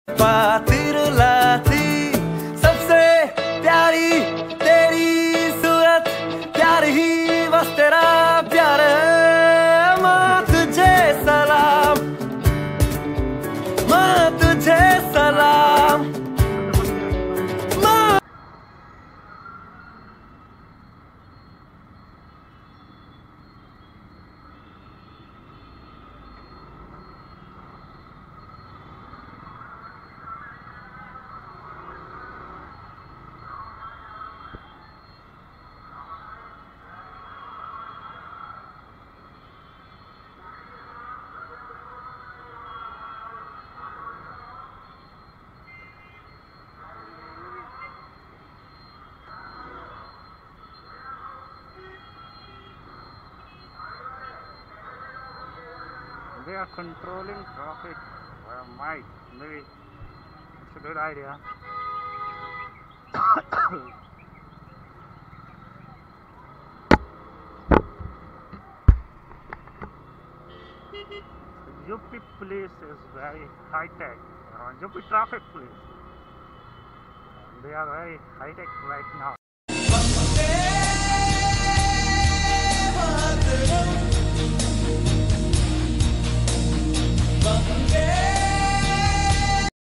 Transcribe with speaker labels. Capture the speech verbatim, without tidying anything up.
Speaker 1: खातिर लाती सबसे प्यारी तेरी सूरत, प्यार ही बस तेरा प्यार है। माँ तुझे सलाम, माँ तुझे सलाम।
Speaker 2: They are controlling traffic. Well, might, maybe it's a good idea. U P police is very high tech. Uh, U P traffic police. They are very high tech right now.